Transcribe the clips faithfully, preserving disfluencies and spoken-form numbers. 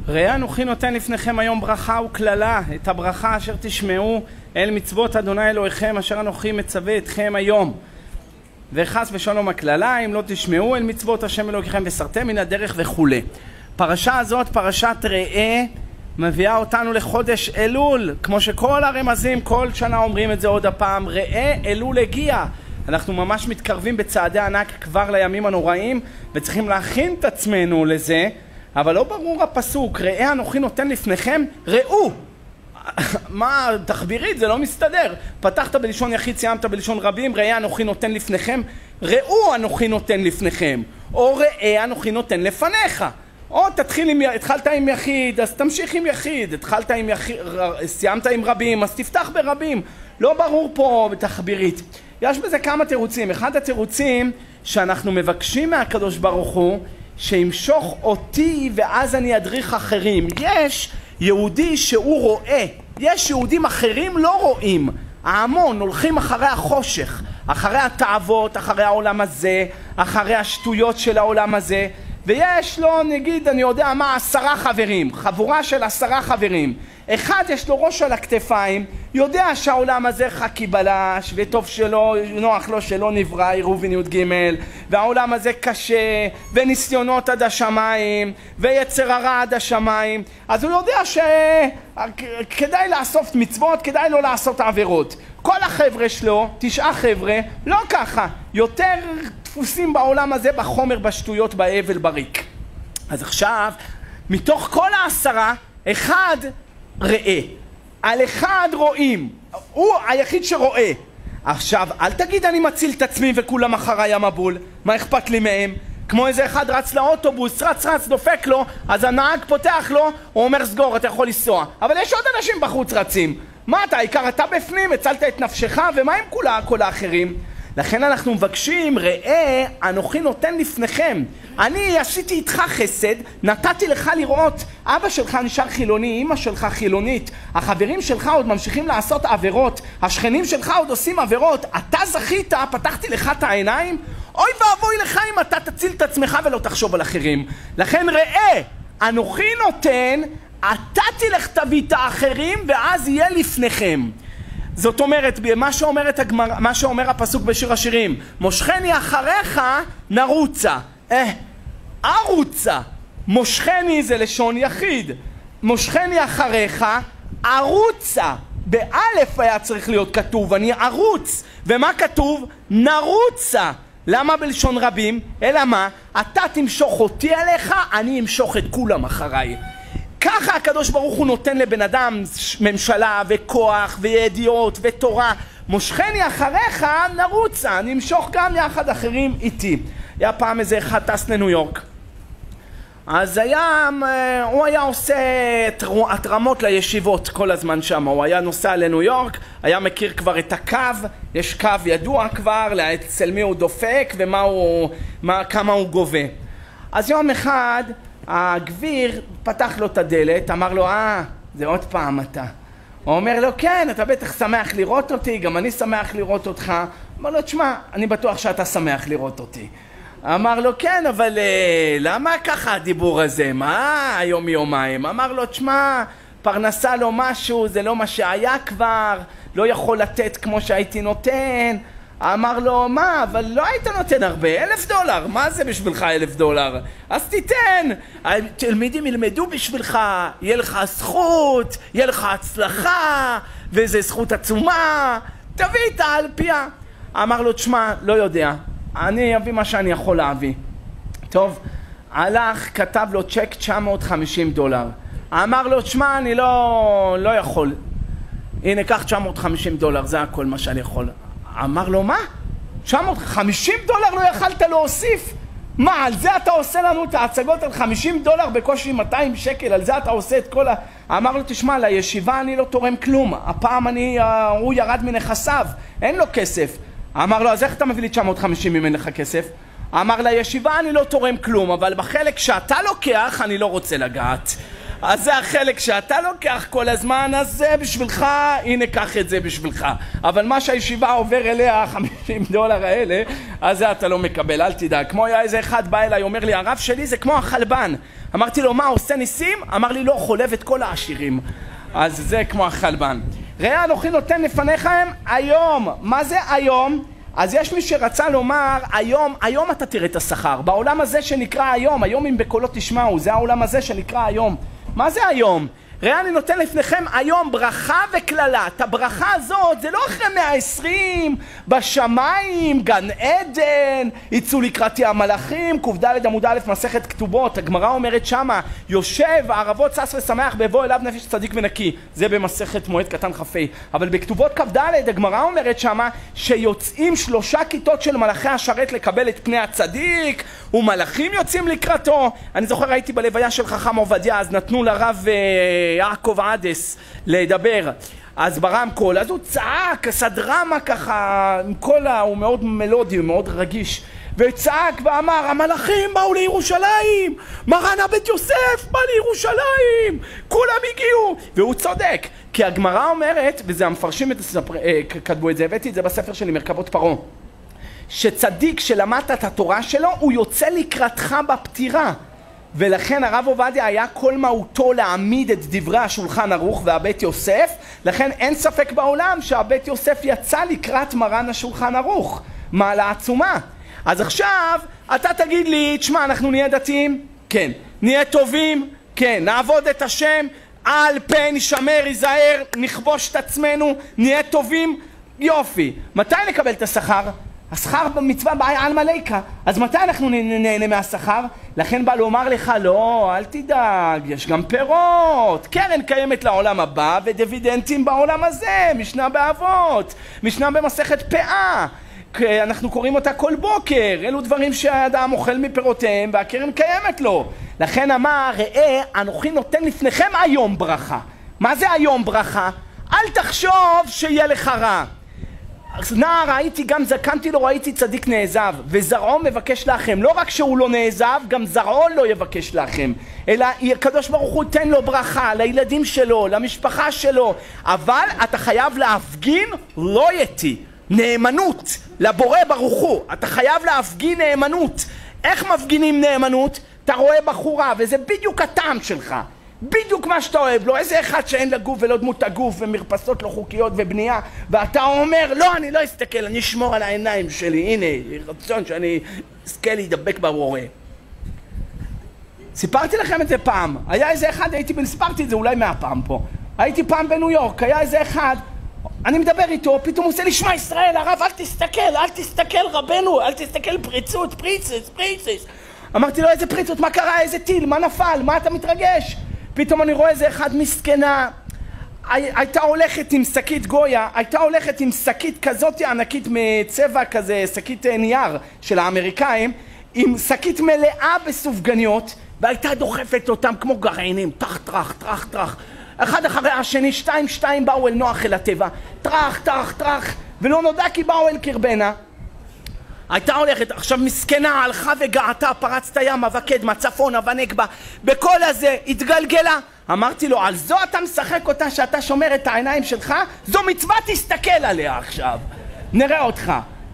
ראה אנוכי נותן לפניכם היום ברכה וקללה, את הברכה אשר תשמעו אל מצוות אדוני אלוהיכם אשר אנוכי מצווה אתכם היום. וחס ושלום הקללה, אם לא תשמעו אל מצוות השם אלוהיכם וסרתם מן הדרך וכו'. פרשה הזאת, פרשת ראה, מביאה אותנו לחודש אלול, כמו שכל הרמזים כל שנה אומרים את זה עוד הפעם, ראה אלול הגיע. אנחנו ממש מתקרבים בצעדי ענק כבר לימים הנוראים, וצריכים להכין את עצמנו לזה, אבל לא ברור הפסוק, ראה אנוכי נותן לפניכם, ראו. מה, תחבירית, זה לא מסתדר. פתחת בלשון יחיד, סיימת בלשון רבים, ראה אנוכי נותן לפניכם, ראו אנוכי נותן לפניכם, או ראה אנוכי נותן לפניך. או תתחיל עם, התחלת עם יחיד, אז תמשיך עם יחיד, התחלת עם יחיד, סיימת עם רבים, אז תפתח ברבים. לא ברור פה בתחבירית. יש בזה כמה תירוצים. אחד התירוצים שאנחנו מבקשים מהקדוש ברוך הוא, שימשוך אותי ואז אני אדריך אחרים. יש יהודי שהוא רואה, יש יהודים אחרים לא רואים. ההמון הולכים אחרי החושך, אחרי התאוות, אחרי העולם הזה, אחרי השטויות של העולם הזה, ויש לו, נגיד, אני יודע מה, עשרה חברים, חבורה של עשרה חברים. אחד יש לו ראש על הכתפיים, יודע שהעולם הזה חכי בלש, וטוב שלא, נוח לו שלא נברא, עירובין י' ג', והעולם הזה קשה, וניסיונות עד השמיים, ויצר הרע עד השמיים. אז הוא יודע שכדאי לעשות מצוות, כדאי לא לעשות עבירות. כל החבר'ה שלו, תשעה חבר'ה, לא ככה, יותר דפוסים בעולם הזה בחומר, בשטויות, באבל, בריק. אז עכשיו, מתוך כל העשרה, אחד ראה. על אחד רואים. הוא היחיד שרואה. עכשיו, אל תגיד אני מציל את עצמי וכולם אחריי המבול. מה אכפת לי מהם? כמו איזה אחד רץ לאוטובוס, רץ רץ, דופק לו, אז הנהג פותח לו, הוא אומר סגור, אתה יכול לנסוע. אבל יש עוד אנשים בחוץ רצים. מה אתה? העיקר אתה בפנים, הצלת את נפשך, ומה עם כולה, כל האחרים? לכן אנחנו מבקשים, ראה, אנוכי נותן לפניכם. אני עשיתי איתך חסד, נתתי לך לראות, אבא שלך נשאר חילוני, אמא שלך חילונית, החברים שלך עוד ממשיכים לעשות עבירות, השכנים שלך עוד עושים עבירות, אתה זכית, פתחתי לך את העיניים, אוי ואבוי לך אם אתה תציל את עצמך ולא תחשוב על אחרים. לכן ראה, אנוכי נותן, אתה תלך תביא את האחרים ואז יהיה לפניכם. זאת אומרת, מה שאומרת הגמר, מה שאומר הפסוק בשיר השירים, מושכני אחריך נרוצה. אה, ארוצה. מושכני זה לשון יחיד. מושכני אחריך ארוצה. באלף היה צריך להיות כתוב, אני ארוץ. ומה כתוב? נרוצה. למה בלשון רבים? אלא מה? אתה תמשוך אותי אליך, אני אמשוך את כולם אחריי. ככה הקדוש ברוך הוא נותן לבן אדם ממשלה וכוח וידיעות ותורה. מושכני אחריך נרוצה, נמשוך גם יחד אחרים איתי. היה פעם איזה אחד טס לניו יורק. אז היה, הוא היה עושה התרמות לישיבות כל הזמן שם. הוא היה נוסע לניו יורק, היה מכיר כבר את הקו, יש קו ידוע כבר, אצל מי הוא דופק ומה הוא, מה, כמה הוא גובה. אז יום אחד הגביר פתח לו את הדלת, אמר לו, אה, זה עוד פעם אתה. הוא אומר לו, כן, אתה בטח שמח לראות אותי, גם אני שמח לראות אותך. אמר לו, תשמע, אני בטוח שאתה שמח לראות אותי. אמר לו, כן, אבל למה ככה הדיבור הזה? מה היום יומיים? אמר לו, תשמע, פרנסה לו משהו, זה לא מה שהיה כבר, לא יכול לתת כמו שהייתי נותן. אמר לו, מה, אבל לא היית נותן הרבה, אלף דולר, מה זה בשבילך אלף דולר? אז תיתן, תלמידים ילמדו בשבילך, יהיה לך זכות, יהיה לך הצלחה, וזה זכות עצומה, תביא את האלפיה. אמר לו, תשמע, לא יודע, אני אביא מה שאני יכול להביא. טוב, הלך, כתב לו צ'ק תשע מאות וחמישים דולר. אמר לו, תשמע, אני לא, לא יכול. הנה, קח תשע מאות וחמישים דולר, זה הכל מה שאני יכול. אמר לו, מה? תשע מאות וחמישים דולר לא יכלת להוסיף? מה, על זה אתה עושה לנו את ההצגות על חמישים דולר בקושי מאתיים שקל, על זה אתה עושה את כל ה... אמר לו, תשמע, לישיבה אני לא תורם כלום, הפעם אני, הוא ירד מנכסיו, אין לו כסף. אמר לו, אז איך אתה מביא לי תשע מאות וחמישים אם אין לך כסף? אמר, לישיבה אני לא תורם כלום, אבל בחלק שאתה לוקח אני לא רוצה לגעת. אז זה החלק שאתה לוקח כל הזמן, אז זה בשבילך, הנה קח את זה בשבילך. אבל מה שהישיבה עובר אליה, חמישים דולר האלה, אז זה אתה לא מקבל, אל תדאג. כמו היה איזה אחד בא אליי, אומר לי, הרב שלי זה כמו החלבן. אמרתי לו, מה, עושה ניסים? אמר לי, לא, חולב את כל העשירים. אז זה כמו החלבן. ראה אנוכי נותן לפניכם היום. מה זה היום? אז יש מי שרצה לומר, היום, היום אתה תראה את השכר. בעולם הזה שנקרא היום, היום אם בקולות תשמעו, זה העולם הזה שנקרא היום. מה זה היום? ראה אני נותן לפניכם היום ברכה וכללה. את הברכה הזאת זה לא אחרי מאה ועשרים בשמיים, גן עדן, יצאו לקראתי המלאכים, ק"ד עמוד א' מסכת כתובות. הגמרא אומרת שמה, יושב הערבות שש ושמח בבוא אליו נפש צדיק ונקי. זה במסכת מועד קטן כ"ה. אבל בכתובות כ"ד הגמרא אומרת שמה שיוצאים שלושה כיתות של מלאכי השרת לקבל את פני הצדיק, ומלאכים יוצאים לקראתו. אני זוכר הייתי בלוויה של חכם עובדיה, אז נתנו לרב יעקב עדס לדבר, אז ברמקול, אז הוא צעק, עשה דרמה ככה, עם כל ה... הוא מאוד מלודי, הוא מאוד רגיש, וצעק ואמר, המלאכים באו לירושלים, מרן הבית יוסף בא לירושלים, כולם הגיעו, והוא צודק, כי הגמרא אומרת, וזה המפרשים את הספר, כתבו את זה, הבאתי את זה בספר שלי, מרכבות פרעה, שצדיק שלמדת את התורה שלו, הוא יוצא לקראתך בפטירה. ולכן הרב עובדיה היה כל מהותו להעמיד את דברי השולחן ערוך והבית יוסף, לכן אין ספק בעולם שהבית יוסף יצא לקראת מרן השולחן ערוך. מעלה עצומה. אז עכשיו אתה תגיד לי, תשמע, אנחנו נהיה דתיים? כן. נהיה טובים? כן. נעבוד את השם? על פן נשמר, ייזהר, נכבוש את עצמנו, נהיה טובים? יופי. מתי נקבל את השכר? השכר במצווה בעיה על מלאיקה. אז מתי אנחנו נהנה מהשכר? לכן בא לומר לך, לא, אל תדאג, יש גם פירות. קרן קיימת לעולם הבא ודיבידנדים בעולם הזה. משנה באבות, משנה במסכת פאה. אנחנו קוראים אותה כל בוקר. אלו דברים שהאדם אוכל מפירותיהם והקרן קיימת לו. לכן אמר, ראה, אנוכי נותן לפניכם היום ברכה. מה זה היום ברכה? אל תחשוב שיהיה לך רע. נער ראיתי, גם זקנתי לו, ראיתי צדיק נעזב, וזרעו מבקש לכם. לא רק שהוא לא נעזב, גם זרעו לא יבקש לכם, אלא הקדוש ברוך הוא תן לו ברכה לילדים שלו, למשפחה שלו. אבל אתה חייב להפגין לא יתי, נאמנות לבורא ברוך הוא. אתה חייב להפגין נאמנות. איך מפגינים נאמנות? אתה רואה בחורה, וזה בדיוק הטעם שלך, בדיוק מה שאתה אוהב, לא איזה אחד שאין לה גוף ולא דמות הגוף ומרפסות לא חוקיות ובנייה, ואתה אומר, לא, אני לא אסתכל, אני אשמור על העיניים שלי, הנה, רצון שאני אזכה להידבק בבורא. סיפרתי לכם את זה פעם, היה איזה אחד, הייתי, סיפרתי את זה אולי מהפעם פה, הייתי פעם בניו יורק, היה איזה אחד, אני מדבר איתו, פתאום הוא עושה לי, שמע ישראל, הרב, אל תסתכל, אל תסתכל רבנו, אל תסתכל פריצות, פריצס, פריצס. אמרתי לו, איזה פריצות, מה קרה, איזה טיל, מה נפל, מה אתה מתרגש? פתאום אני רואה איזה אחד מסכנה, הייתה הולכת עם שקית גויה, הייתה הולכת עם שקית כזאת ענקית מצבע כזה, שקית נייר של האמריקאים, עם שקית מלאה בסופגניות, והייתה דוחפת אותם כמו גרעינים, טח טרח, טרח טרח, אחד אחרי השני, שתיים שתיים באו אל נוח אל הטבע, טרח טרח טרח, ולא נודע כי באו אל קרבנה. הייתה הולכת, עכשיו מסכנה, הלכה וגעתה, פרצת ימה וקדמה, צפונה ונגבה, בכל הזה התגלגלה. אמרתי לו, על זו אתה משחק אותה שאתה שומר את העיניים שלך? זו מצווה, תסתכל עליה עכשיו, נראה אותך.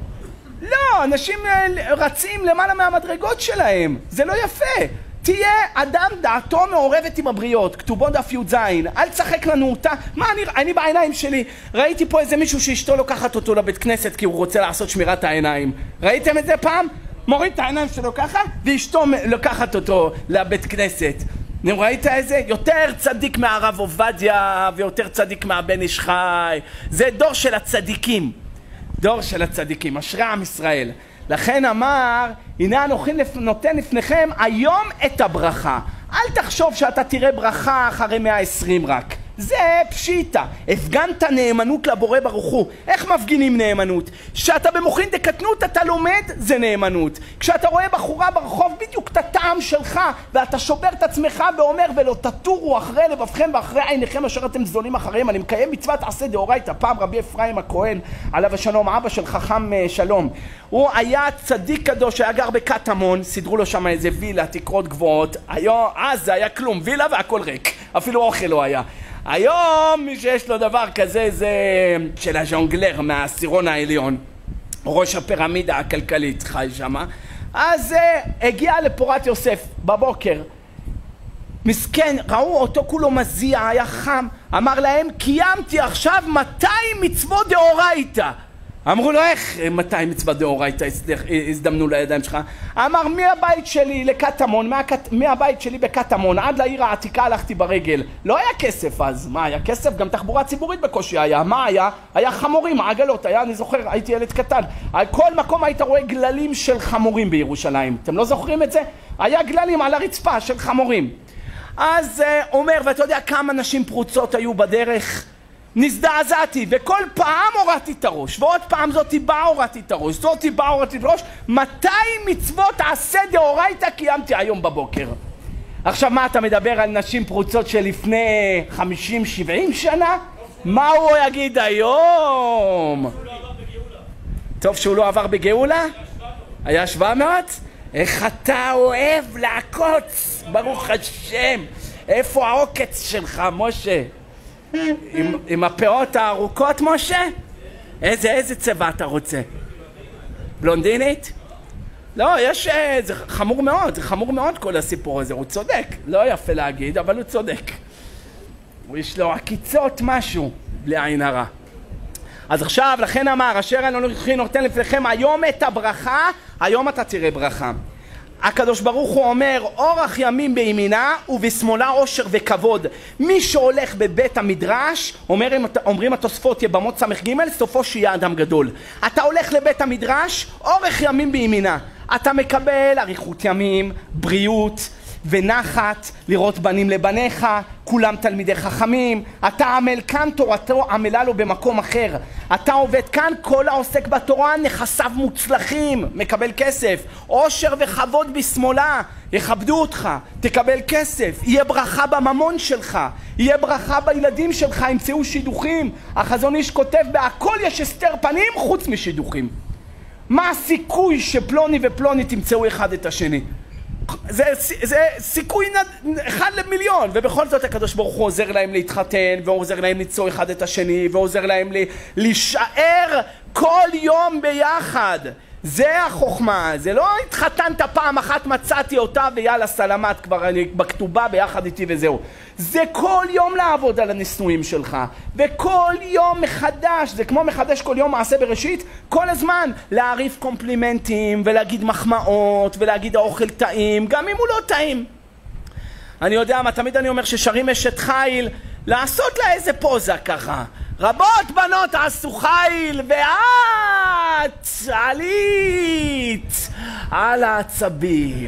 לא, אנשים רצים למעלה מהמדרגות שלהם, זה לא יפה. תהיה אדם דעתו מעורבת עם הבריות, כתובו דף י' ז', אל תשחק לנו אותה. מה אני, אני בעיניים שלי, ראיתי פה איזה מישהו שאשתו לוקחת אותו לבית כנסת כי הוא רוצה לעשות שמירת העיניים. ראיתם את זה פעם? מוריד את העיניים שלו ככה, ואשתו לוקחת אותו לבית כנסת. ראית איזה? יותר צדיק מהרב עובדיה, ויותר צדיק מהבן איש חי. זה דור של הצדיקים. דור של הצדיקים, אשרי עם ישראל. לכן אמר, הנה אנוכי נותן לפניכם היום את הברכה. אל תחשוב שאתה תראה ברכה אחרי מאה ועשרים רק. זה פשיטה. הפגנת נאמנות לבורא ברוך הוא. איך מפגינים נאמנות? כשאתה במוחין דקטנות אתה לומד, זה נאמנות. כשאתה רואה בחורה ברחוב בדיוק את הטעם שלך, ואתה שובר את עצמך ואומר, ולא תטורו אחרי לבבכם ואחרי עיניכם אשר אתם זולים אחריהם. אני מקיים מצוות עשה דאורייתא. פעם רבי אפרים הכהן, עליו השלום, אבא של חכם שלום, הוא היה צדיק קדוש, היה גר בקטמון, סידרו לו שם איזה וילה, תקרות גבוהות. היום, אז זה היה כלום, וילה והכל ריק, אפילו אוכל לא היה. היום מי שיש לו דבר כזה זה של הז'ונגלר מהעשירון העליון, ראש הפירמידה הכלכלית חי שמה. אז uh, הגיע לפורת יוסף בבוקר, מסכן, ראו אותו כולו מזיע, היה חם, אמר להם, קיימתי עכשיו מאתיים מצוות דאורייתא. אמרו לו, איך מאתיים מצוות דאורייתא הזדמנו לידיים שלך? אמר, מהבית שלי לקטמון, מהבית שלי בקטמון עד לעיר העתיקה הלכתי ברגל. לא היה כסף אז, מה היה כסף? גם תחבורה ציבורית בקושי היה. מה היה? היה חמורים, עגלות, היה, אני זוכר, הייתי ילד קטן. על כל מקום היית רואה גללים של חמורים בירושלים. אתם לא זוכרים את זה? היה גללים על הרצפה של חמורים. אז uh, אומר, ואתה יודע כמה נשים פרוצות היו בדרך? נזדעזעתי, וכל פעם הורדתי את הראש, ועוד פעם זאתי באה הורדתי את הראש, זאתי באה הורדתי את הראש, מאתיים מצוות עשה דאורייתא קיימתי היום בבוקר. עכשיו מה אתה מדבר על נשים פרוצות שלפני חמישים שבעים שנה? מה הוא יגיד היום? טוב שהוא לא עבר בגאולה? היה שבע מאות? איך אתה אוהב לעקוץ, ברוך השם. איפה העוקץ שלך, משה? עם, עם הפאות הארוכות, משה? איזה, איזה צבע אתה רוצה? בלונדינית? לא, יש, זה חמור מאוד, זה חמור מאוד כל הסיפור הזה, הוא צודק. לא יפה להגיד, אבל הוא צודק. יש לו עקיצות משהו, בלי עין הרע. אז עכשיו, לכן אמר, אשר אנוכי נותן לפניכם היום את הברכה, היום אתה תראה ברכה. הקדוש ברוך הוא אומר, אורך ימים בימינה ובשמאלה עושר וכבוד. מי שהולך בבית המדרש, אומר, אומרים התוספות יבמות סמך ג', סופו שיהיה אדם גדול. אתה הולך לבית המדרש, אורך ימים בימינה. אתה מקבל אריכות ימים, בריאות ונחת, לראות בנים לבניך, כולם תלמידי חכמים. אתה עמל כאן, תורתו עמלה לו במקום אחר. אתה עובד כאן, כל העוסק בתורה נכסיו מוצלחים, מקבל כסף. עושר וכבוד בשמאלה, יכבדו אותך, תקבל כסף. יהיה ברכה בממון שלך, יהיה ברכה בילדים שלך, ימצאו שידוכים. החזון איש כותב, בהכל יש הסתר פנים חוץ משידוכים. מה הסיכוי שפלוני ופלוני תמצאו אחד את השני? זה, זה סיכוי נד... אחד למיליון, ובכל זאת הקדוש ברוך הוא עוזר להם להתחתן, ועוזר להם ליצור אחד את השני, ועוזר להם ל... להישאר כל יום ביחד. זה החוכמה, זה לא התחתנת פעם אחת מצאתי אותה ויאללה סלמת כבר אני בכתובה ביחד איתי וזהו. זה כל יום לעבוד על הנישואים שלך, וכל יום מחדש, זה כמו מחדש כל יום מעשה בראשית, כל הזמן להעריף קומפלימנטים ולהגיד מחמאות ולהגיד האוכל טעים, גם אם הוא לא טעים. אני יודע מה, תמיד אני אומר ששרים אשת חיל, לעשות לה איזה פוזה ככה. רבות בנות עשו חיל ואת עלית על העצבים.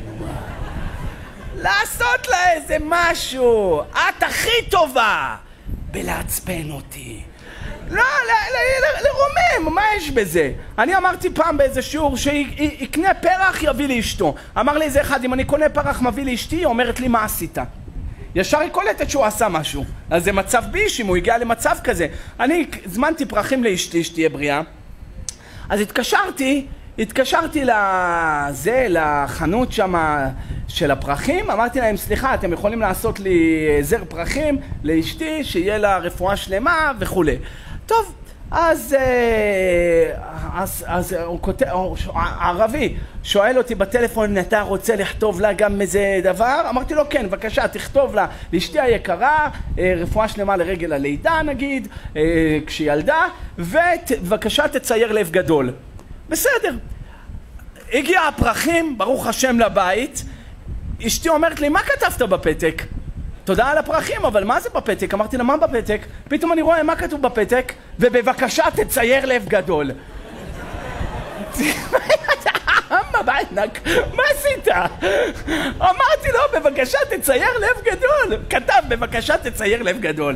לעשות לה איזה משהו. את הכי טובה בלעצבן אותי. לא, לרומם, מה יש בזה? אני אמרתי פעם באיזה שיעור שיקנה פרח יביא לאשתו. אמר לי איזה אחד, אם אני קונה פרח מביא לאשתי, היא אומרת לי מה עשית? ישר היא קולטת שהוא עשה משהו. אז זה מצב ביש אם הוא הגיע למצב כזה. אני זמנתי פרחים לאשתי, שתהיה בריאה. אז התקשרתי, התקשרתי לזה, לחנות שם של הפרחים. אמרתי להם, סליחה, אתם יכולים לעשות לי זר פרחים לאשתי, שיהיה לה רפואה שלמה וכו'. טוב, אז, אז, אז הוא כותב, הערבי שואל אותי בטלפון, אתה רוצה לכתוב לה גם איזה דבר? אמרתי לו, כן, בבקשה, תכתוב לה, לאשתי היקרה, רפואה שלמה לרגל הלידה נגיד, כשהיא ילדה, ובבקשה תצייר לב גדול. בסדר. הגיע הפרחים, ברוך השם לבית, אשתי אומרת לי, מה כתבת בפתק? תודה על הפרחים, אבל מה זה בפתק? אמרתי לה, מה בפתק? פתאום אני רואה מה כתוב בפתק, ובבקשה תצייר לב גדול. מה בענק? מה עשית? אמרתי לו, בבקשה תצייר לב גדול. כתב, בבקשה תצייר לב גדול.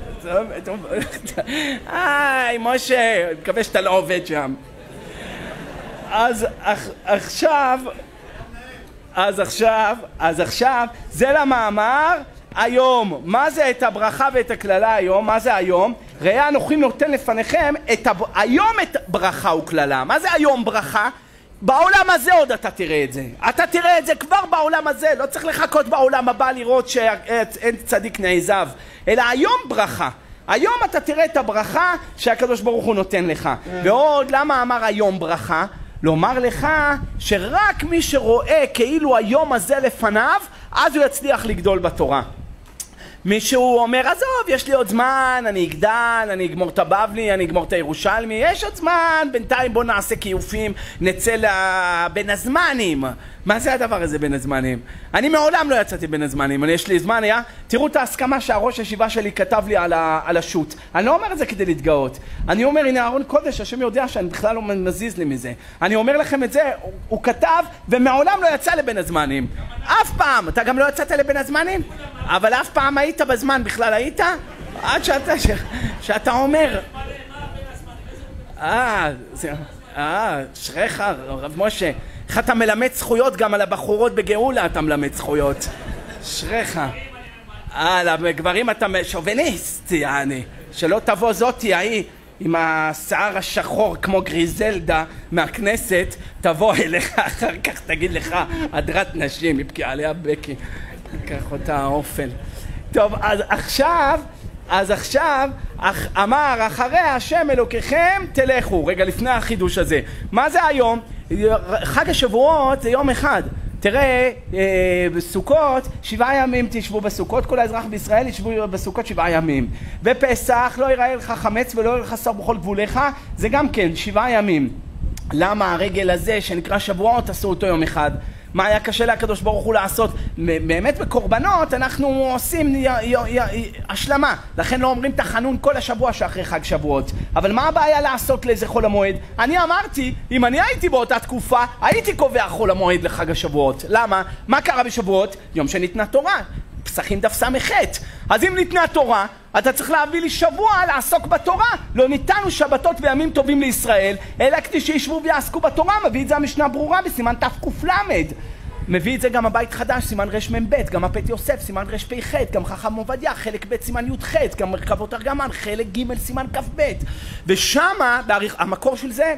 איי, משה, אני מקווה שאתה לא עובד שם. אז עכשיו, אז עכשיו, אז עכשיו, זה למאמר היום. מה זה את הברכה ואת הכללה היום? מה זה היום? ראה אנוכי נותן לפניכם את הב... היום את ברכה וכללה. מה זה היום ברכה? בעולם הזה עוד אתה תראה את זה. אתה תראה את זה כבר בעולם הזה. לא צריך לחכות בעולם הבא לראות שאין צדיק נעזב. אלא היום ברכה. היום אתה תראה את הברכה שהקדוש ברוך הוא נותן לך. ועוד למה אמר היום ברכה? לומר לך שרק מי שרואה כאילו היום הזה לפניו, אז הוא יצליח לגדול בתורה. מישהו אומר, עזוב, יש לי עוד זמן, אני אגדל, אני אגמור את הבבלי, אני אגמור את הירושלמי, יש עוד זמן, בינתיים בוא נעשה קיופים, נצא בין הזמנים. מה זה הדבר הזה בין הזמנים? אני מעולם לא יצאתי בין הזמנים, אני יש לי זמן, היה? תראו את ההסכמה שהראש הישיבה שלי כתב לי על, ה, על השוט. אני לא אומר את זה כדי להתגאות. אני אומר, הנה אהרון קודש, השם יודע שאני בכלל לא מזיז לי מזה. אני אומר לכם את זה, הוא, הוא כתב, ומעולם לא יצא לבין הזמנים. אף פעם, אתה גם לא יצאת לבין הזמנים? אבל אף פעם היית בזמן, בכלל היית? עד שאתה, ש, שאתה אומר... אה, זה... אה, שריך, רב משה. איך אתה מלמד זכויות גם על הבחורות בגאולה, אתה מלמד זכויות. שריך. אה, לגברים אתה שוביניסט, יעני. שלא תבוא זאתי, ההיא, עם השיער השחור כמו גריזלדה מהכנסת, תבוא אליך, אחר כך תגיד לך, הדרת נשים, יבקי עליה בקי. קח אותה האופל. טוב, אז עכשיו, אז עכשיו, אמר, אחרי השם אלוקיכם תלכו. רגע, לפני החידוש הזה. מה זה היום? חג השבועות זה יום אחד. תראה, אה, בסוכות, שבעה ימים תשבו בסוכות, כל האזרח בישראל ישבו בסוכות שבעה ימים. בפסח לא ייראה לך חמץ ולא ייראה לך שר בכל גבוליך, זה גם כן, שבעה ימים. למה הרגל הזה שנקרא שבועות עשו אותו יום אחד? מה היה קשה להקדוש ברוך הוא לעשות? באמת בקורבנות אנחנו עושים י, י, י, י, השלמה. לכן לא אומרים תחנון כל השבוע שאחרי חג שבועות. אבל מה הבעיה לעשות לאיזה חול המועד? אני אמרתי, אם אני הייתי באותה תקופה, הייתי קובע חול המועד לחג השבועות. למה? מה קרה בשבועות? יום שניתנה תורה. פסחים דף סמכת. אז אם ניתנה תורה, אתה צריך להביא לי שבוע לעסוק בתורה. לא ניתנו שבתות וימים טובים לישראל, אלא כדי שישבו ויעסקו בתורה. מביא את זה המשנה ברורה בסימן תק"ל. מביא את זה גם הבית חדש, סימן רמ"ב, גם הפת יוסף, סימן רפ"ח, גם חכם עובדיה, חלק ב' סימן י"ח, גם מרכבות ארגמן, חלק ג' סימן כ"ב. ושמה, המקור של זה,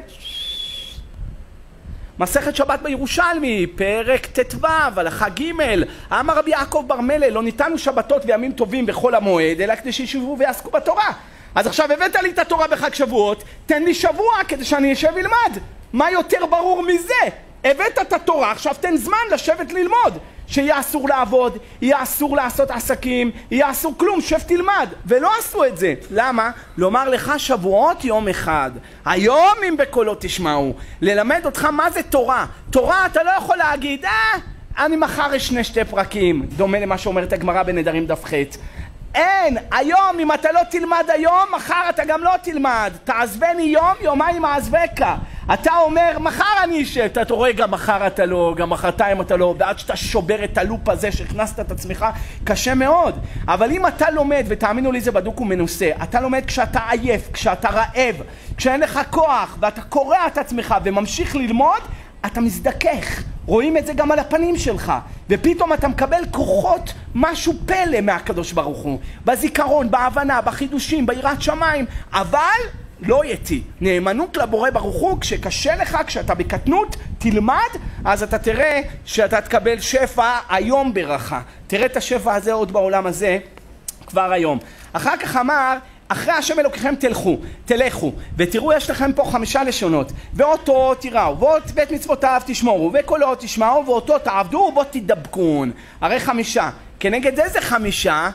מסכת שבת בירושלמי, פרק ט"ו, הלכה ג', אמר רבי יעקב בר מלך, לא ניתנו שבתות וימים טובים בכל המועד, אלא כדי שישבו ויעסקו בתורה. אז עכשיו הבאת לי את התורה בחג שבועות, תן לי שבוע כדי שאני אשב ולמד. מה יותר ברור מזה? הבאת את התורה, עכשיו תן זמן לשבת ללמוד. שיהיה אסור לעבוד, יהיה אסור לעשות עסקים, יהיה אסור כלום, שב תלמד. ולא עשו את זה. למה? לומר לך שבועות יום אחד. היום אם בקולו תשמעו. ללמד אותך מה זה תורה. תורה אתה לא יכול להגיד, אה, אני מחר אשנה שתי פרקים. דומה למה שאומרת הגמרא בנדרים דף ח'. אין, היום אם אתה לא תלמד היום, מחר אתה גם לא תלמד. תעזבני יום, יומיים אעזבך. אתה אומר, מחר אני אשב, אתה רואה גם מחר אתה לא, גם מחרתיים אתה לא, ועד שאתה שובר את הלופ הזה שהכנסת את עצמך, קשה מאוד. אבל אם אתה לומד, ותאמינו לי זה בדוק ומנוסה, אתה לומד כשאתה עייף, כשאתה רעב, כשאין לך כוח, ואתה קורע את עצמך וממשיך ללמוד, אתה מזדכך. רואים את זה גם על הפנים שלך, ופתאום אתה מקבל כוחות, משהו פלא מהקדוש ברוך הוא, בזיכרון, בהבנה, בחידושים, ביראת שמיים, אבל לא יתי. נאמנות לבורא ברוך הוא, כשקשה לך, כשאתה בקטנות, תלמד, אז אתה תראה שאתה תקבל שפע היום ברכה. תראה את השפע הזה עוד בעולם הזה, כבר היום. אחר כך אמר, אחרי השם אלוקיכם תלכו, תלכו, ותראו יש לכם פה חמישה לשונות, ואותו תיראו, ואות בית מצוותיו תשמורו, וקולו תשמעו, ואותו תעבדו, ובו תדבקון. הרי חמישה. כנגד איזה חמישה?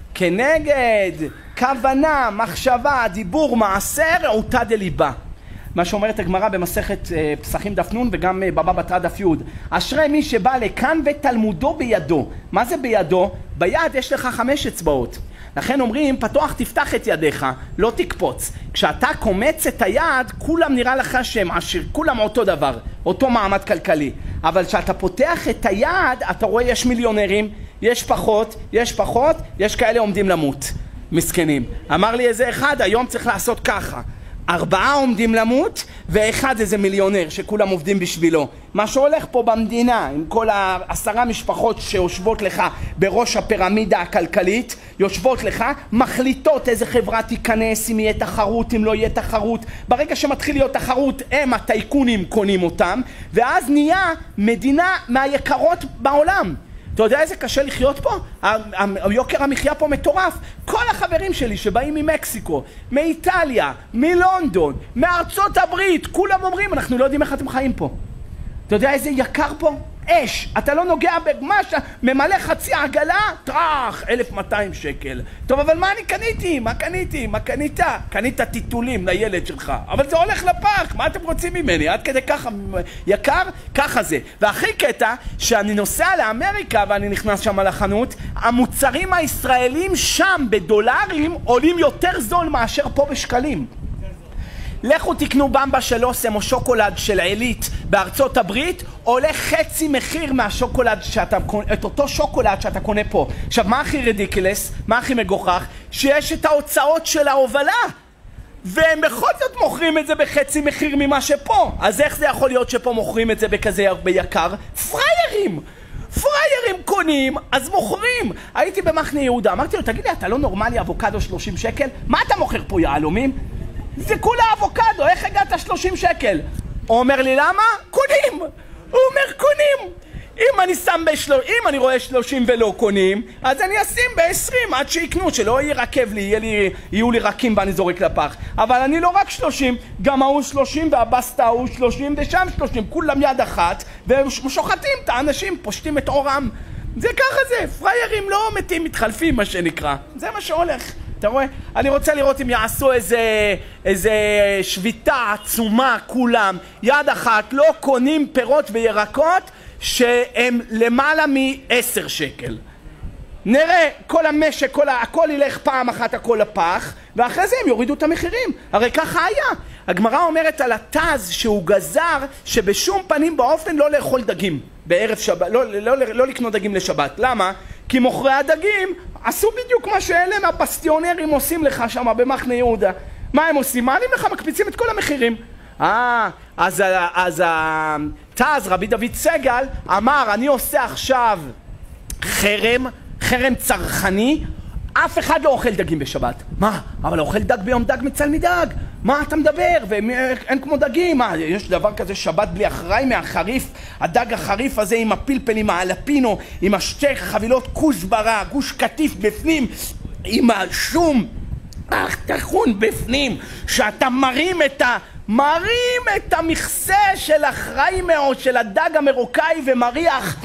כנגד כוונה, מחשבה, דיבור, מעשה, רעותה דליבה. מה שאומרת הגמרא במסכת אה, פסחים דף נון וגם אה, בבא בתרא דף י'. אשרי מי שבא לכאן ותלמודו בידו. מה זה בידו? ביד יש לך חמש אצבעות. לכן אומרים, פתוח תפתח את ידיך, לא תקפוץ. כשאתה קומץ את היד, כולם נראה לך שהם עשיר, כולם אותו דבר, אותו מעמד כלכלי. אבל כשאתה פותח את היד, אתה רואה יש מיליונרים, יש פחות, יש פחות, יש כאלה עומדים למות. מסכנים. אמר לי איזה אחד, היום צריך לעשות ככה. ארבעה עומדים למות, ואחד איזה מיליונר שכולם עובדים בשבילו. מה שהולך פה במדינה, עם כל העשרה משפחות שיושבות לך בראש הפירמידה הכלכלית, יושבות לך, מחליטות איזה חברה תיכנס, אם יהיה תחרות, אם לא יהיה תחרות. ברגע שמתחיל להיות תחרות, הם הטייקונים קונים אותם, ואז נהיה מדינה מהיקרות בעולם. אתה יודע איזה קשה לחיות פה? היוקר המחיה פה מטורף. כל החברים שלי שבאים ממקסיקו, מאיטליה, מלונדון, מארצות הברית, כולם אומרים, אנחנו לא יודעים איך אתם חיים פה. אתה יודע איזה יקר פה? אש, אתה לא נוגע במה שאתה ממלא חצי עגלה, טרח, אלף מאתיים שקל. טוב, אבל מה אני קניתי? מה קניתי? מה קנית? קנית טיטולים לילד שלך. אבל זה הולך לפח, מה אתם רוצים ממני? עד כדי ככה יקר? ככה זה. והכי קטע, שאני נוסע לאמריקה ואני נכנס שם לחנות, המוצרים הישראלים שם בדולרים עולים יותר זול מאשר פה בשקלים. לכו תקנו במבה של אוסם או שוקולד של עילית בארצות הברית, עולה חצי מחיר מהשוקולד שאתה קונה, את אותו שוקולד שאתה קונה פה. עכשיו, מה הכי רדיקלס? מה הכי מגוחך? שיש את ההוצאות של ההובלה, והם בכל זאת מוכרים את זה בחצי מחיר ממה שפה. אז איך זה יכול להיות שפה מוכרים את זה בכזה הרבה יקר? פריירים! פריירים קונים, אז מוכרים. הייתי במחנה יהודה, אמרתי לו, תגיד לי, אתה לא נורמלי, אבוקדו שלושים שקל? מה אתה מוכר פה, יעלומים? זה כולה אבוקדו, איך הגעת שלושים שקל? הוא אומר לי, למה? קונים! הוא אומר, קונים! אם אני שם בשלושים, אם אני רואה שלושים ולא קונים, אז אני אשים ב-עשרים עד שיקנו, שלא ירקב לי, יהיה לי, יהיו לי רקים ואני זורק לפח. אבל אני לא רק שלושים, גם ההוא שלושים והבסטה ההוא שלושים ושם שלושים, כולם יד אחת, ושוחטים את האנשים, פושטים את אורם. זה ככה זה, פריירים לא מתים, מתחלפים מה שנקרא. זה מה שהולך. אתה רואה? אני רוצה לראות אם יעשו איזה, איזה שביתה עצומה כולם, יד אחת, לא קונים פירות וירקות שהם למעלה מ-עשר שקל. נראה, כל המשק, כל, הכל ילך פעם אחת הכל לפח, ואחרי זה הם יורידו את המחירים. הרי ככה היה. הגמרא אומרת על התז שהוא גזר שבשום פנים באופן לא לאכול דגים בערב שבת, לא, לא, לא, לא לקנות דגים לשבת. למה? כי מוכרי הדגים עשו בדיוק מה שאלה מהפסטיונרים עושים לך שם במחנה יהודה. מה הם עושים? מעלים לך, מקפיצים את כל המחירים. אה, אז, אז התז, רבי דוד סגל, אמר, אני עושה עכשיו חרם, חרם צרכני, אף אחד לא אוכל דגים בשבת. מה? אבל אוכל דג ביום דג מצל מדג. מה אתה מדבר? ואין כמו דגים. מה? יש דבר כזה שבת בלי אחראי מהחריף? הדג החריף הזה עם הפלפל, עם האלפינו, עם השתי חבילות כוסברה, גוש קטיף בפנים, עם השום, אך תכון בפנים, שאתה מרים את ה... מרים את המכסה של אחראי מאוד, של הדג המרוקאי ומריח,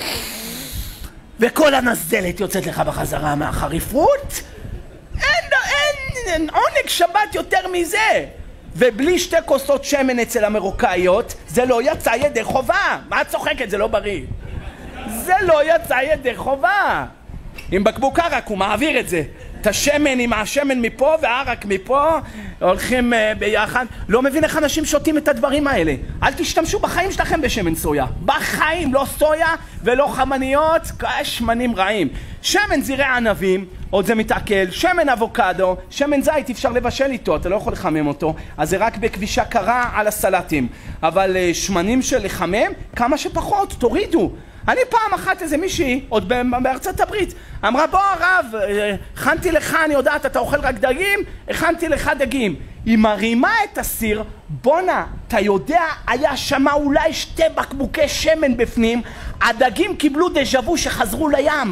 וכל הנזלת יוצאת לך בחזרה מהחריפות. אין, אין, אין עונג שבת יותר מזה. ובלי שתי כוסות שמן אצל המרוקאיות, זה לא יצא ידי חובה. מה את צוחקת? זה לא בריא. זה לא יצא ידי חובה. עם בקבוק ערק הוא מעביר את זה. את השמן עם השמן מפה והערק מפה, הולכים uh, ביחד. לא מבין איך אנשים שותים את הדברים האלה. אל תשתמשו בחיים שלכם בשמן סויה. בחיים, לא סויה ולא חמניות, שמנים רעים. שמן זירי ענבים, עוד זה מתעכל, שמן אבוקדו, שמן זית אפשר לבשל איתו, אתה לא יכול לחמם אותו, אז זה רק בכבישה קרה על הסלטים. אבל uh, שמנים של לחמם, כמה שפחות, תורידו. אני פעם אחת איזה מישהי, עוד בארצות הברית, אמרה, בוא הרב, הכנתי לך, אני יודעת, אתה אוכל רק דגים, הכנתי לך דגים. היא מרימה את הסיר, בונה, אתה יודע, היה שמה אולי שתי בקבוקי שמן בפנים, הדגים קיבלו דז'בו שחזרו לים.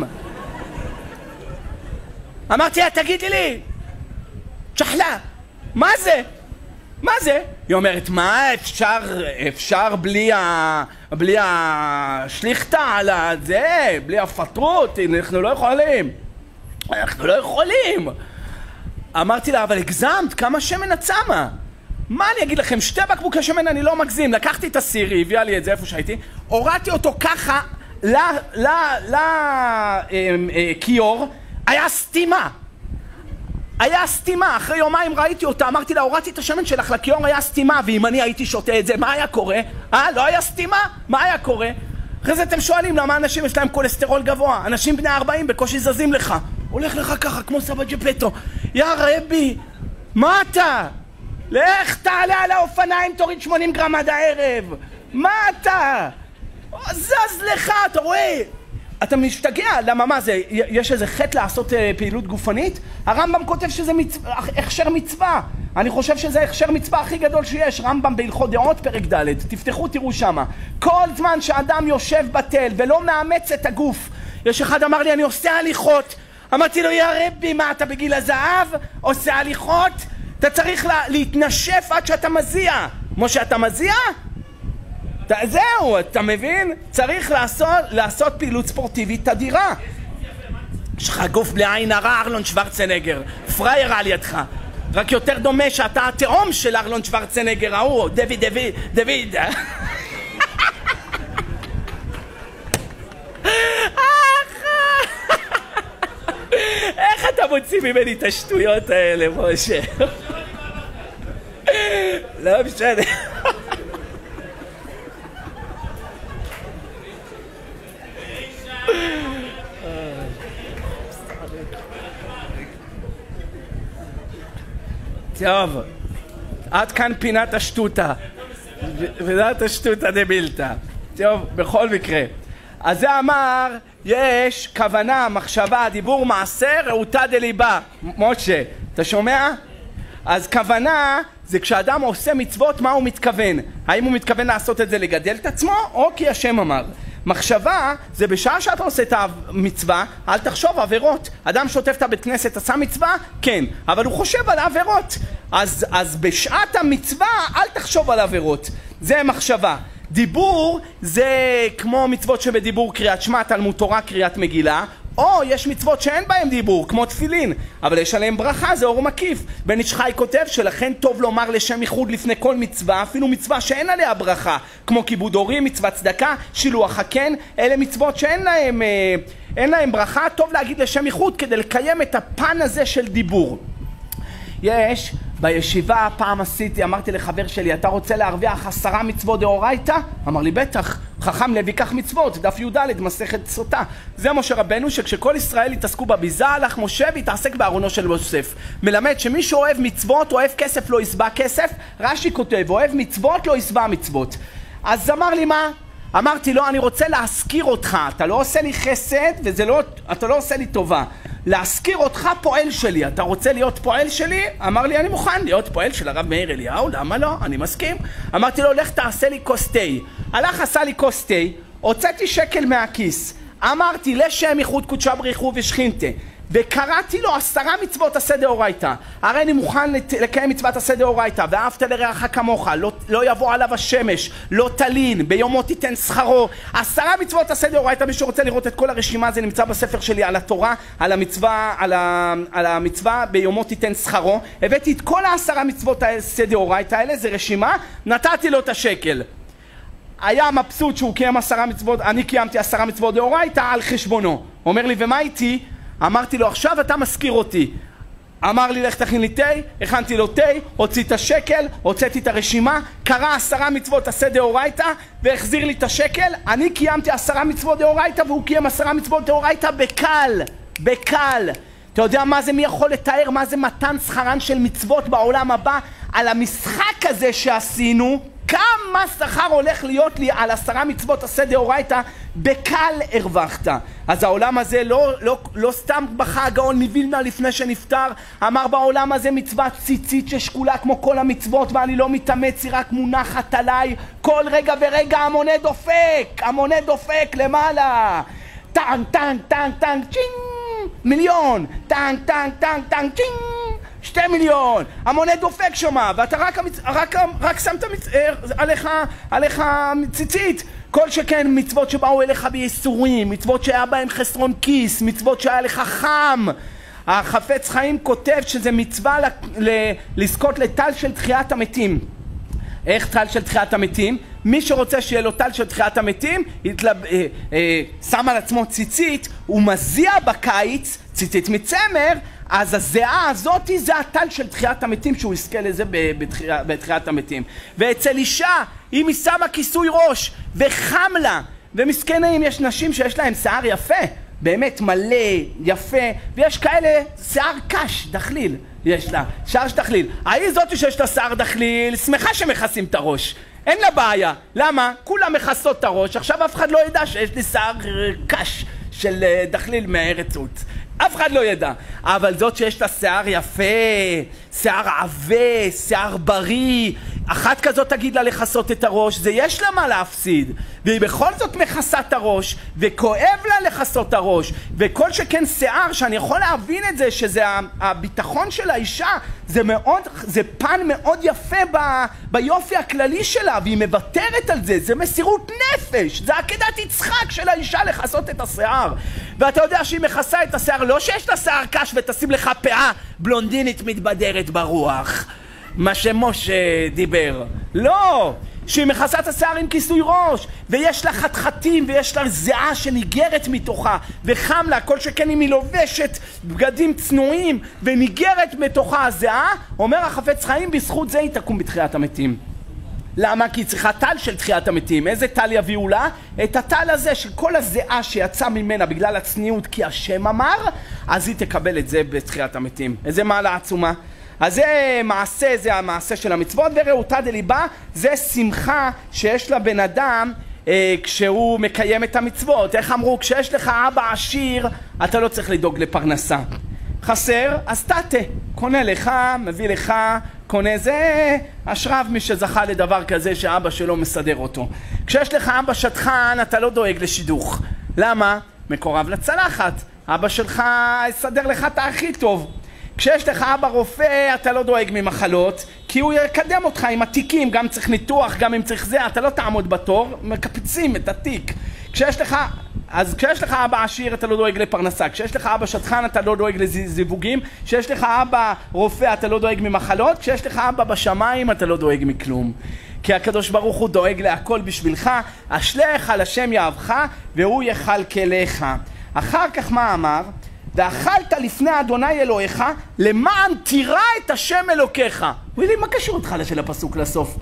אמרתי לה, תגידי לי, צ'חלה, מה זה? מה זה? היא אומרת, מה אפשר, אפשר בלי ה... בלי השליחתה על זה, בלי הפטרות, אנחנו לא יכולים. אנחנו לא יכולים. אמרתי לה, אבל הגזמת, כמה שמן את שמה? מה אני אגיד לכם, שתי בקבוקי שמן אני לא מגזים. לקחתי את הסיר, היא הביאה לי את זה איפה שהייתי, הורדתי אותו ככה, לכיור, היה סתימה. היה סתימה, אחרי יומיים ראיתי אותה, אמרתי לה, הורדתי את השמן שלך לכיור, היה סתימה, ואם אני הייתי שותה את זה, מה היה קורה? אה, לא היה סתימה? מה היה קורה? אחרי זה אתם שואלים למה אנשים יש להם קולסטרול גבוה, אנשים בני ארבעים בקושי זזים לך, הולך לך ככה כמו סבא ג'פטו, יא רבי, מה אתה? לך תעלה על האופניים, תוריד שמונים גרם עד הערב, מה אתה? זז לך, אתה רואה? אתה משתגע, למה מה זה, יש איזה חטא לעשות פעילות גופנית? הרמב"ם כותב שזה מצו... הכשר מצווה. אני חושב שזה הכשר מצווה הכי גדול שיש. רמב"ם בהלכות דעות פרק ד', תפתחו תראו שמה. כל זמן שאדם יושב בתל ולא מאמץ את הגוף. יש אחד אמר לי, אני עושה הליכות. אמרתי לו, יא רבי, מה אתה בגיל הזהב? עושה הליכות? אתה צריך לה... להתנשף עד שאתה מזיע. כמו שאתה מזיע? זהו, אתה מבין? צריך לעשות, לעשות פעילות ספורטיבית תדירה. יש לך גוף בלי עין הרע, ארלון שוורצנגר, פרייר על ידך. רק יותר דומה שאתה התאום של ארלון שוורצנגר, ההוא, דוד, דוד, דוד. איך אתה מוציא ממני את השטויות האלה, משה? לא משנה. טוב, עד כאן פינת השטוטה. פינת השטוטה דבילתא. טוב, בכל מקרה. אז זה אמר, יש כוונה, מחשבה, דיבור, מעשה, רעותה דליבה. משה, אתה שומע? אז כוונה זה כשאדם עושה מצוות, מה הוא מתכוון? האם הוא מתכוון לעשות את זה לגדל את עצמו, או כי השם אמר? מחשבה זה בשעה שאתה עושה את המצווה, אל תחשוב עבירות. אדם שוטף את הבית כנסת, עשה מצווה? כן, אבל הוא חושב על עבירות. אז, אז בשעת המצווה אל תחשוב על עבירות. זה מחשבה. דיבור זה כמו מצוות שבדיבור קריאת שמע, תלמוד תורה, קריאת מגילה, או יש מצוות שאין בהם דיבור, כמו תפילין, אבל יש עליהם ברכה, זה אור מקיף. בן איש חי כותב שלכן טוב לומר לשם ייחוד לפני כל מצווה, אפילו מצווה שאין עליה ברכה, כמו כיבוד הורים, מצוות צדקה, שילוח הקן, אלה מצוות שאין להם, אה, אין להם ברכה, טוב להגיד לשם ייחוד כדי לקיים את הפן הזה של דיבור. יש, בישיבה פעם עשיתי, אמרתי לחבר שלי, אתה רוצה להרוויח עשרה מצוות דאורייתא? אמר לי, בטח, חכם לוי קח מצוות, דף י"ד, מסכת סוטה. זה משה רבנו שכשכל ישראל יתעסקו בביזה, הלך משה והתעסק בארונו של יוסף. מלמד שמי שאוהב מצוות, אוהב כסף לא יסבע כסף, רש"י כותב, אוהב מצוות לא יסבע מצוות. אז אמר לי מה? אמרתי לו, אני רוצה להזכיר אותך, אתה לא עושה לי חסד וזה לא, אתה לא עושה לי טובה. להזכיר אותך פועל שלי, אתה רוצה להיות פועל שלי? אמר לי, אני מוכן להיות פועל של הרב מאיר אליהו, למה לא? אני מסכים. אמרתי לו, לך תעשה לי כוס תה. הלך עשה לי כוס תה, הוצאתי שקל מהכיס. אמרתי, לשם ייחוד קודשא בריחו ושכינתה. וקראתי לו עשרה מצוות עשה דאורייתא. הרי אני מוכן לקיים מצוות עשה דאורייתא, ואהבת לרעך כמוך, לא, לא יבוא עליו השמש, לא תלין, ביומו תיתן שכרו. עשרה מצוות עשה דאורייתא, מי שרוצה לראות את כל הרשימה, זה נמצא בספר שלי על התורה, על המצווה, על, ה, על המצווה ביומו תיתן שכרו. הבאתי את כל העשרה מצוות עשה דאורייתא האלה, זה רשימה, נתתי לו את השקל. היה מבסוט שהוא קיים עשרה מצוות, אני קיימתי עשרה מצוות דאורייתא על חשבונו. אומר לי, ומה איתי? אמרתי לו, עכשיו אתה מזכיר אותי. אמר לי, לך תכין לי תה, הכנתי לו תה, הוציא את השקל, הוצאתי את הרשימה, קרא עשרה מצוות עשה דאורייתא, והחזיר לי את השקל. אני קיימתי עשרה מצוות דאורייתא, והוא קיים עשרה מצוות דאורייתא בקל, בקל. אתה יודע מה זה, מי יכול לתאר מה זה מתן שכרן של מצוות בעולם הבא? על המשחק הזה שעשינו, כמה שכר הולך להיות לי על עשרה מצוות עשה דאורייתא, בקל הרווחת. אז העולם הזה לא, לא, לא סתם בכה הגאון מווילנה לפני שנפטר, אמר בעולם הזה מצוות ציצית ששקולה כמו כל המצוות, ואני לא מתאמץ, היא רק מונחת עליי, כל רגע ורגע המונה דופק, המונה דופק למעלה, טנק טנק טנק טנק צ'ינג, מיליון, טנק טנק טנק טנק צ'ינג, שתי מיליון, המונה דופק שמה, ואתה רק, רק, רק שמת מצ... עליך, עליך ציצית. כל שכן מצוות שבאו אליך בייסורים, מצוות שהיה בהם חסרון כיס, מצוות שהיה לך חם. החפץ חיים כותב שזה מצווה ל... ל... לזכות לטל של תחיית המתים. איך טל של תחיית המתים? מי שרוצה שיהיה לו טל של תחיית המתים, יתלב... אה, אה, שם על עצמו ציצית, הוא מזיע בקיץ, ציצית מצמר, אז הזיעה הזאת זה הטל של תחיית המתים, שהוא יזכה לזה בתחיית המתים. ואצל אישה, אם היא שמה כיסוי ראש וחם לה, ומסכנה אם יש נשים שיש להם שיער יפה, באמת מלא, יפה, ויש כאלה שיער קש, דחליל, יש לה, שיער דחליל. ההיא זאת שיש לה שיער דחליל, שמחה שמכסים את הראש. אין לה בעיה. למה? כולם מכסות את הראש, עכשיו אף אחד לא ידע שיש לי שיער קש של דחליל מהארץ עוץ. אף אחד לא ידע. אבל זאת שיש לה שיער יפה, שיער עבה, שיער בריא, אחת כזאת תגיד לה לכסות את הראש, זה יש לה מה להפסיד, והיא בכל זאת מכסה את הראש, וכואב לה לכסות את הראש, וכל שכן שיער, שאני יכול להבין את זה, שזה הביטחון של האישה, זה מאוד, זה פן מאוד יפה ב, ביופי הכללי שלה, והיא מוותרת על זה, זה מסירות נפש, זה עקדת יצחק של האישה לכסות את השיער. ואתה יודע שהיא מכסה את השיער, לא שיש לה שיער קש ותשים לך פאה בלונדינית מתבדרת ברוח, מה שמשה דיבר. לא, שהיא מכסה את השיער עם כיסוי ראש, ויש לה חתחתים, ויש לה זיעה שניגרת מתוכה, וחם לה, כל שכן אם היא לובשת בגדים צנועים, וניגרת מתוכה הזיעה, אומר החפץ חיים, בזכות זה היא תקום בתחיית המתים. למה? כי היא צריכה טל של תחיית המתים. איזה טל יביאו לה? את הטל הזה של כל הזיעה שיצא ממנה בגלל הצניעות, כי השם אמר, אז היא תקבל את זה בתחיית המתים. איזה מעלה עצומה. אז זה מעשה, זה המעשה של המצוות, וראותה דליבה, זה שמחה שיש לבן אדם אה, כשהוא מקיים את המצוות. איך אמרו? כשיש לך אבא עשיר, אתה לא צריך לדאוג לפרנסה. חסר, אז תתה, קונה לך, מביא לך, קונה זה, אשריו מי שזכה לדבר כזה שאבא שלו מסדר אותו. כשיש לך אבא שטחן, אתה לא דואג לשידוך. למה? מקורב לצלחת. אבא שלך יסדר לך את הכי טוב. כשיש לך אבא רופא, אתה לא דואג ממחלות, כי הוא יקדם אותך עם התיקים, גם צריך ניתוח, גם אם צריך זה, אתה לא תעמוד בתור, מקפצים את התיק. כשיש לך, אז כשיש לך אבא עשיר, אתה לא דואג לפרנסה. כשיש לך אבא שטחן, אתה לא דואג לזיווגים. כשיש לך אבא רופא, אתה לא דואג ממחלות. כשיש לך אבא בשמיים, אתה לא דואג מכלום. כי הקדוש ברוך הוא דואג להכל בשבילך, אשליך על השם יאהבך, והוא יכלכלך. אחר כך מה אמר? ואכלת לפני אדוני אלוהיך, למען תירא את השם אלוקיך. וילי, מה קשור אותך של הפסוק לסוף?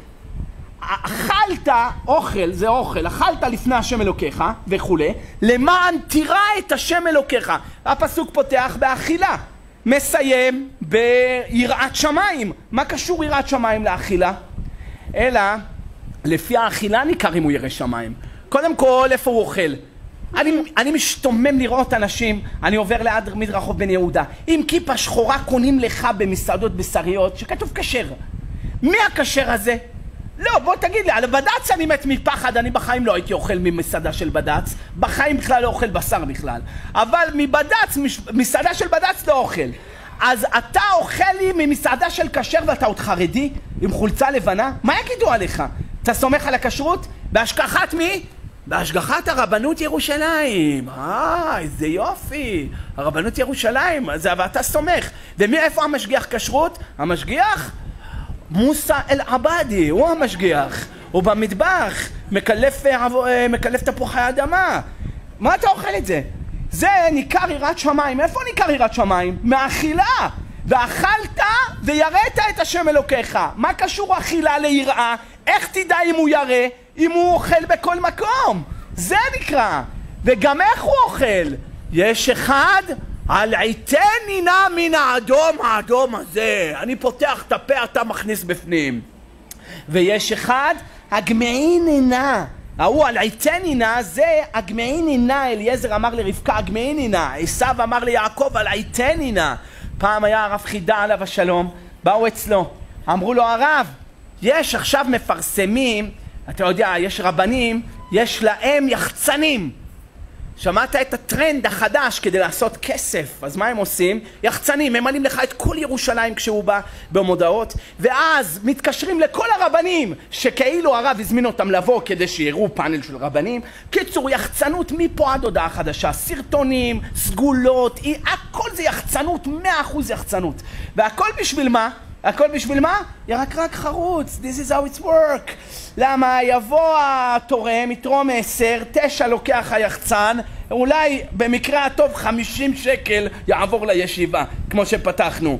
אכלת, אוכל, זה אוכל, אכלת לפני השם אלוקיך וכו', למען תירא את השם אלוקיך. הפסוק פותח באכילה, מסיים ביראת שמיים. מה קשור יראת שמיים לאכילה? אלא, לפי האכילה ניכר אם הוא ירא שמיים. קודם כל, איפה הוא אוכל? אני, אני משתומם לראות אנשים, אני עובר ליד מדרחוב בן יהודה, עם כיפה שחורה קונים לך במסעדות בשריות שכתוב כשר. מי הכשר הזה? לא, בוא תגיד לי, על בד"ץ אני מת מפחד, אני בחיים לא הייתי אוכל ממסעדה של בד"ץ, בחיים בכלל לא אוכל בשר בכלל, אבל מבד"ץ, מסעדה של בד"ץ לא אוכל. אז אתה אוכל לי ממסעדה של כשר ואתה עוד חרדי עם חולצה לבנה? מה יגידו עליך? אתה סומך על הכשרות? בהשגחת מי? בהשגחת הרבנות ירושלים. אה, איזה יופי. הרבנות ירושלים, זה ואתה סומך. ומי, איפה המשגיח כשרות? המשגיח? מוסא אל-עבאדי, הוא המשגיח. הוא במטבח, מקלף, מקלף תפוחי אדמה. מה אתה אוכל את זה? זה ניכר יראת שמיים. איפה ניכר יראת שמיים? מאכילה. ואכלת ויראת את השם אלוקיך. מה קשור אכילה ליראה? איך תדע אם הוא ירא? אם הוא אוכל בכל מקום. זה נקרא. וגם איך הוא אוכל? יש אחד, על עיתני נא מן האדום, האדום הזה. אני פותח את הפה, אתה מכניס בפנים. ויש אחד, הגמעיני נא. ההוא על עיתני נא, זה הגמעיני נא. אליעזר אמר לרבקה, הגמעיני נא. עשיו אמר ליעקב, על עיתני נא. פעם היה הרב חידה עליו השלום, באו אצלו. אמרו לו, הרב, יש עכשיו מפרסמים, אתה יודע, יש רבנים, יש להם יחצנים. שמעת את הטרנד החדש כדי לעשות כסף, אז מה הם עושים? יחצנים, ממלאים לך את כל ירושלים כשהוא בא במודעות, ואז מתקשרים לכל הרבנים, שכאילו הרב הזמין אותם לבוא כדי שיראו פאנל של רבנים. קיצור, יחצנות מפה עד הודעה חדשה, סרטונים, סגולות, הכל זה יחצנות, מאה אחוז יחצנות. והכל בשביל מה? הכל בשביל מה? ירקרק חרוץ, this is how it's work. למה? יבוא התורם, יתרום עשר, תשע לוקח היחצן, אולי במקרה הטוב חמישים שקל יעבור לישיבה, כמו שפתחנו.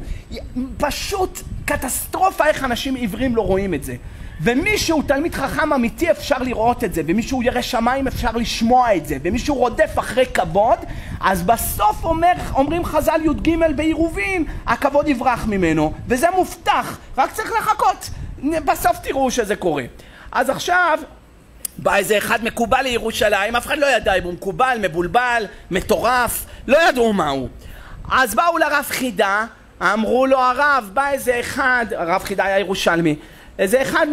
פשוט קטסטרופה איך אנשים עיוורים לא רואים את זה. ומישהו תלמיד חכם אמיתי אפשר לראות את זה, ומישהו ירא שמיים אפשר לשמוע את זה, ומישהו רודף אחרי כבוד, אז בסוף אומר, אומרים חז"ל י"ג בעירובין, הכבוד יברח ממנו, וזה מובטח, רק צריך לחכות, בסוף תראו שזה קורה. אז עכשיו בא איזה אחד מקובל לירושלים, אף אחד לא ידע אם הוא מקובל, מבולבל, מטורף, לא ידעו מה הוא. אז באו לרב חידה, אמרו לו הרב, בא איזה אחד, הרב חידה היה ירושלמי, איזה אחד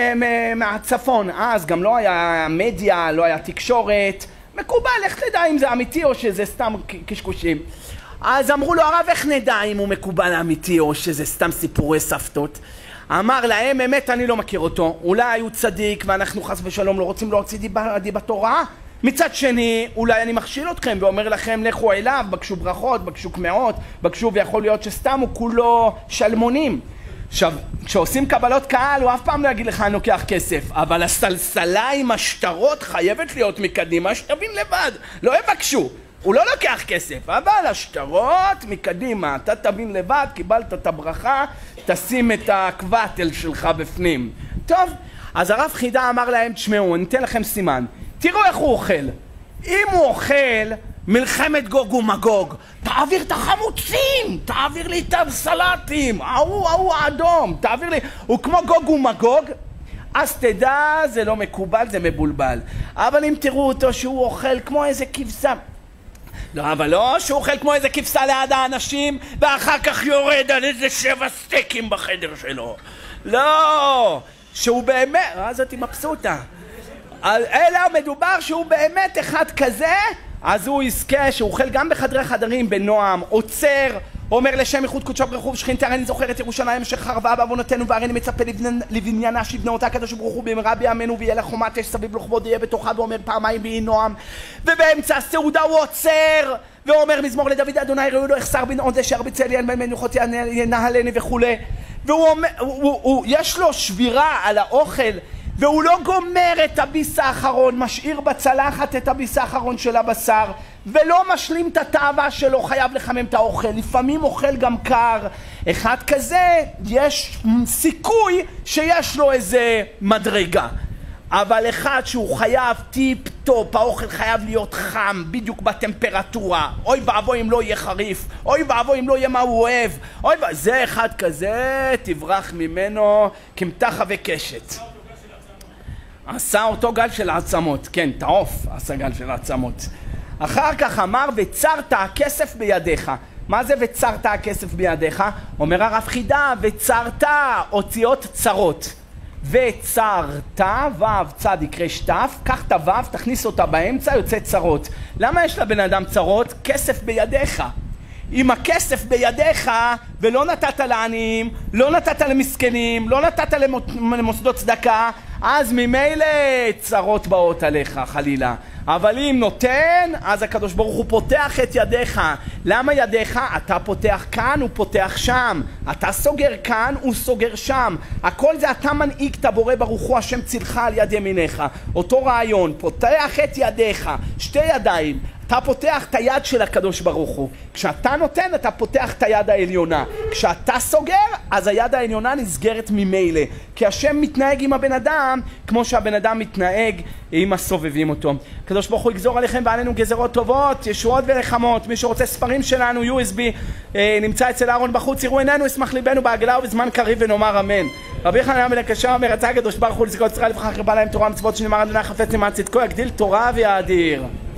מהצפון, אז גם לא היה מדיה, לא היה תקשורת, מקובל, איך תדע אם זה אמיתי או שזה סתם קשקושים. אז אמרו לו, הרב, איך נדע אם הוא מקובל אמיתי או שזה סתם סיפורי סבתות? אמר להם, אמת, אני לא מכיר אותו, אולי הוא צדיק ואנחנו חס ושלום לא רוצים להוציא דיבה, דיבת תורה. מצד שני, אולי אני מכשיל אתכם ואומר לכם, לכו אליו, בקשו ברכות, בקשו קמעות, בקשו, ויכול להיות שסתם הוא כולו שלמונים. עכשיו, כשעושים קבלות קהל, הוא אף פעם לא יגיד לך, אני לוקח כסף, אבל הסלסלה עם השטרות חייבת להיות מקדימה, שתבין לבד, לא יבקשו. הוא לא לוקח כסף, אבל השטרות מקדימה, אתה תבין לבד, קיבלת את הברכה, תשים את הקבטל שלך בפנים. טוב, אז הרב חידה אמר להם, תשמעו, אני אתן לכם סימן, תראו איך הוא אוכל. אם הוא אוכל מלחמת גוג ומגוג, תעביר את החמוצים, תעביר לי את הסלטים, ההוא, ההוא האדום, תעביר לי, הוא כמו גוג ומגוג, אז תדע, זה לא מקובל, זה מבולבל. אבל אם תראו אותו שהוא אוכל כמו איזה כבשה, לא, אבל לא שהוא אוכל כמו איזה כבשה ליד האנשים ואחר כך יורד על איזה שבע סטייקים בחדר שלו. לא, שהוא באמת, אז אותי מבסוטה. אלא מדובר שהוא באמת אחד כזה, אז הוא יזכה שהוא אוכל גם בחדרי חדרים בנועם, עוצר, אומר לשם איחוד קודשו ברוך הוא ושכינתי, הרי אני זוכר את ירושלים אשר חרבה בעוונותינו, והרי אני מצפה לבניינה שיבנה אותה הקדוש ברוך הוא במהרה בימינו, ויהיה לה חומת אש סביב לכבוד יהיה בתוכה, ואומר פעמיים ויהי נועם. ובאמצע הסעודה הוא עוצר ואומר מזמור לדוד אדוני ראוי לו יחסר בן עונש שירביץ לי בין מנוחות ינהלני וכולי. והוא אומר, הוא, הוא, יש לו שבירה על האוכל והוא לא גומר את הביס האחרון, משאיר בצלחת את הביס האחרון של הבשר ולא משלים את התאווה שלו, חייב לחמם את האוכל, לפעמים אוכל גם קר. אחד כזה יש סיכוי שיש לו איזה מדרגה, אבל אחד שהוא חייב טיפ טופ, האוכל חייב להיות חם בדיוק בטמפרטורה, אוי ואבוי אם לא יהיה חריף, אוי ואבוי אם לא יהיה מה הוא אוהב, אוי ו... זה אחד כזה, תברח ממנו כמתחה וקשת. עשה אותו גל של עצמות, כן, תעוף עשה גל של עצמות. אחר כך אמר וצרת הכסף בידיך. מה זה וצרת הכסף בידיך? אומר הרב חידה, וצרת אותיות צרות. וצרת, ו' צדיק רש תף, קח את הו' תכניס אותה באמצע, יוצא צרות. למה יש לבן אדם צרות? כסף בידיך. אם הכסף בידיך ולא נתת לעניים, לא נתת למסכנים, לא נתת למוסדות צדקה, אז ממילא צרות באות עליך חלילה. אבל אם נותן, אז הקדוש ברוך הוא פותח את ידיך. למה ידיך? אתה פותח כאן, הוא פותח שם. אתה סוגר כאן, הוא סוגר שם. הכל זה אתה מנהיג את הבורא ברוך הוא, השם צילך על יד ימיניך. אותו רעיון, פותח את ידיך, שתי ידיים. אתה פותח את היד של הקדוש ברוך הוא. כשאתה נותן, אתה פותח את היד העליונה. כשאתה סוגר, אז היד העליונה נסגרת ממילא. כי השם מתנהג עם הבן אדם, כמו שהבן אדם מתנהג עם הסובבים אותו. הקדוש ברוך הוא יגזור עליכם ועלינו גזרות טובות, ישועות ורחמות. מי שרוצה ספרים שלנו, יו אס בי, אה, נמצא אצל אהרון בחוץ. יראו עינינו, ישמח ליבנו בעגלה ובזמן קריב ונאמר אמן. רבי חנניה בן עקשיא אומר, רצה הקדוש ברוך הוא לזכות ישראל לבחר הרבה להם תורה ומצוות, שנאמר אדוני חפץ למען צדקו, יגדיל תורה ויאדיר.